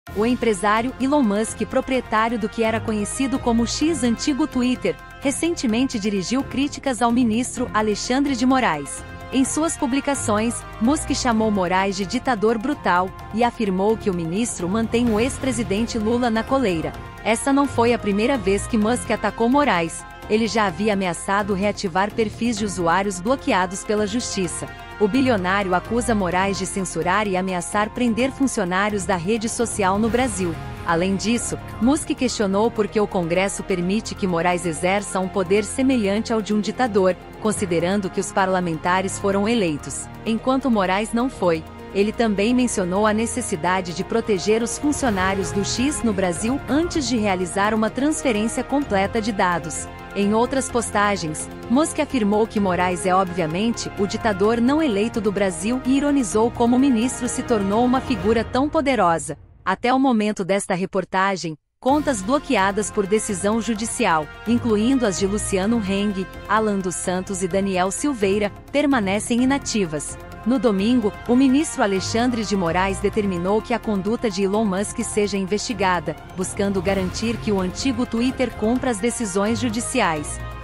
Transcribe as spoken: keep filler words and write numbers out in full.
O empresário Elon Musk, proprietário do que era conhecido como X, antigo Twitter, recentemente dirigiu críticas ao ministro Alexandre de Moraes. Em suas publicações, Musk chamou Moraes de ditador brutal e afirmou que o ministro mantém o ex-presidente Lula na coleira. Essa não foi a primeira vez que Musk atacou Moraes. Ele já havia ameaçado reativar perfis de usuários bloqueados pela justiça. O bilionário acusa Moraes de censurar e ameaçar prender funcionários da rede social no Brasil. Além disso, Musk questionou por que o Congresso permite que Moraes exerça um poder semelhante ao de um ditador, considerando que os parlamentares foram eleitos, enquanto Moraes não foi. Ele também mencionou a necessidade de proteger os funcionários do X no Brasil antes de realizar uma transferência completa de dados. Em outras postagens, Musk afirmou que Moraes é obviamente o ditador não eleito do Brasil e ironizou como o ministro se tornou uma figura tão poderosa. Até o momento desta reportagem, contas bloqueadas por decisão judicial, incluindo as de Luciano Heng, Alan dos Santos e Daniel Silveira, permanecem inativas. No domingo, o ministro Alexandre de Moraes determinou que a conduta de Elon Musk seja investigada, buscando garantir que o antigo Twitter cumpra as decisões judiciais.